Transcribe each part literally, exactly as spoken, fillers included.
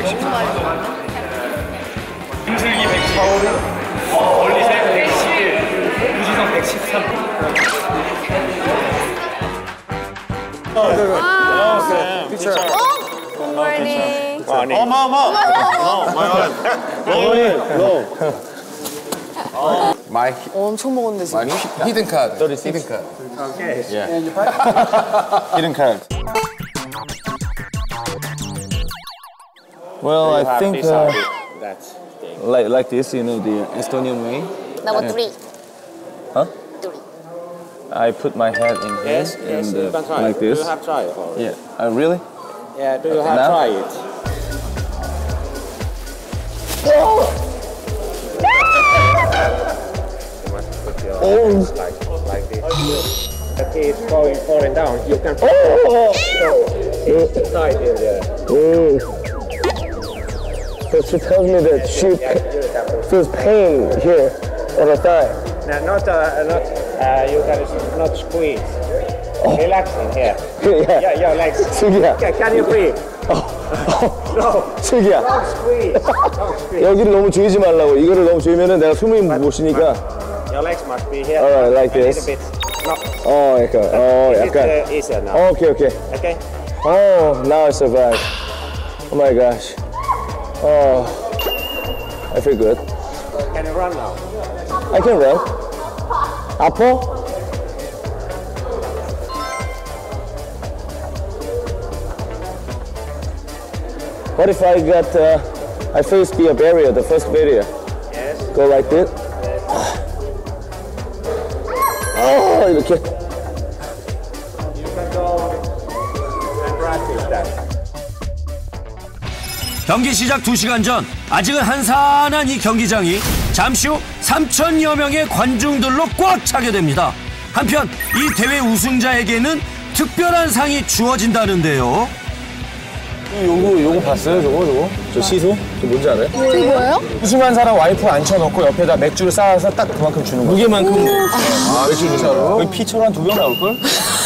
백십삼. 김슬기 백십사. 원리세 백십일. 유지성 백십삼. 아, 피처. Good morning. 어머, 어머. 어머, My 엄청 먹었는데 지금. my hidden card. hidden card. Okay. Yeah. hidden card. Well, I think uh, like like this, you know, the Estonian way. Number three. Huh? Three. I put my head in here Yes, yes, and you uh, can try. like Do this. you have tried it already? Yeah. Uh, really? Yeah, do you have Now? tried it? You must put your hands like, like this. The key is going, falling down. You can put it tight in there. So she tells me that she feels pain here on her thigh. No, not, uh, not, uh, you can not squeeze. Relax in here. Yeah. Yeah, your legs. 슬기야. Okay, can you breathe? No, 슬기야. don't squeeze. Don't squeeze. 여기를 너무 조이지 말라고. 이거를 너무 조이면은 내가 숨이 못 쉬니까. Your legs must be here. Alright, like a this. little bit. No. 어, 약간. 어, Is it 약간. uh, easier now? 어, 오케이, 오케이. Okay. Oh, now I survived. Oh my gosh. Oh, I feel good. Can you run now? I can run. 아파? What if I got, uh, I faced the barrier, the first barrier? Yes. Go like this. Oh, 이렇게. You can go and practice that. 경기 시작 두 시간 전 아직은 한산한 이 경기장이 잠시 후 삼천여 명의 관중들로 꽉 차게 됩니다. 한편 이 대회 우승자에게는 특별한 상이 주어진다는데요. 요거, 요거 봤어요, 저거, 저거? 저 시소? 저 뭔지 알아요? 그게 뭐예요? 우승한 사람 와이프 앉혀놓고 옆에다 맥주를 쌓아서 딱 그만큼 주는 거야. 무게만큼. 아, 맥주 주는 거야? 거기 피처로 한 두 병 나올걸?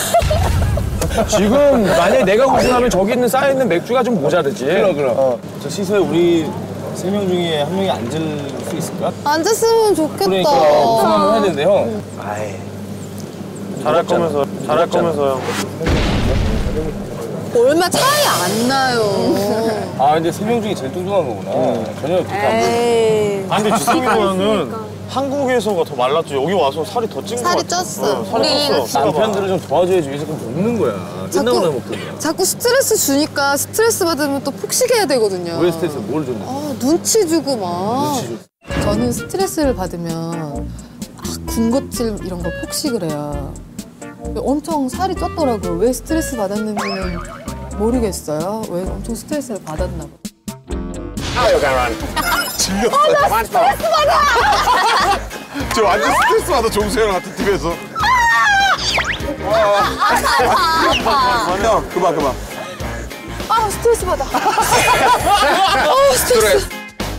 지금 만약에 내가 우승하면 저기 있는 쌓여있는 맥주가 좀 모자르지. 그럼, 그럼. 어. 저 시소에 우리 세 명 중에 한 명이 앉을 수 있을까? 앉았으면 좋겠다. 그러니까 우승하면 해야 되는데 형. 아이. 잘할 거면서, 잘할 거면서요. 얼마 차이 안 나요. 아 근데 세 명 중에 제일 뚱뚱한 거구나. 전혀 그렇게 안 보여. 에이. 아, 근데 지성이 보면은 한국에서가 더 말랐죠. 여기 와서 살이 더 찐 거 살이 같아. 쪘어. 어, 살이 우리 쪘어. 남편들은 좀 도와줘야지 왜 자꾸 먹는 거야. 끝나고 나서 먹던데. 자꾸 스트레스 주니까 스트레스 받으면 또 폭식해야 되거든요. 왜 스트레스 뭘 줬는데? 아, 눈치 주고 막. 눈치 저는 스트레스를 받으면 아, 군것질 이런 걸 폭식을 해요. 엄청 살이 쪘더라고요. 왜 스트레스 받았는지는 모르겠어요. 왜 엄청 스트레스를 받았나 봐. Now you can run. 질렸어. One stop. 저 완전 스트레스 받아, 정수영 같은 팀에서. 형 그만 그만. 아, 스트레스 받아. 아, 스트레스.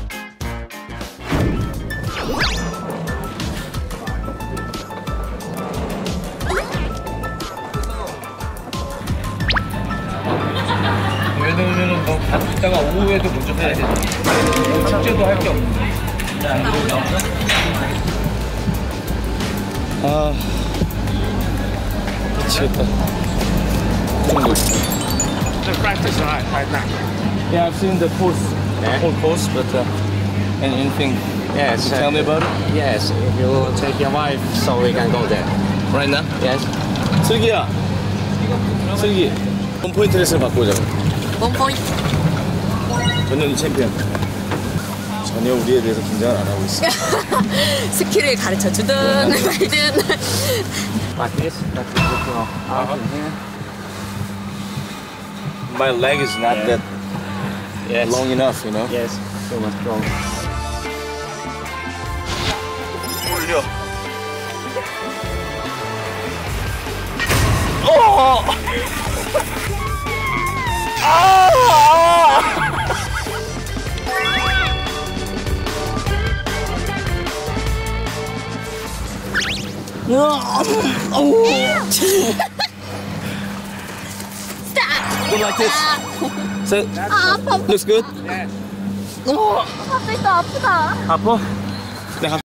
왜냐면은 너 이따가 오후에도 먼저 해야 돼. 축제도 할 게 없는데. 아 미치겠다. The practice right, right now. Yeah, I've seen the course, Yeah. whole course, but uh, and anything. Yes. Tell me about it. Yes, if you take your wife, so we can go there. Right now. Yes. 슬기야. 슬기. 원 포인트 레슨을 받고 오자고. 원 포인트. 전현희 챔피언. 전혀 우리에 대해서 긴장을 안 하고 있어. 스킬을 가르쳐 주든 말든. Like this. That's it. Out in here. My leg is not that Yes. long enough, you know. Yes. So much strong. 올려. Go like this. Say, 아, 아파. looks good. 갑자기 또 아프다. 아파? 내가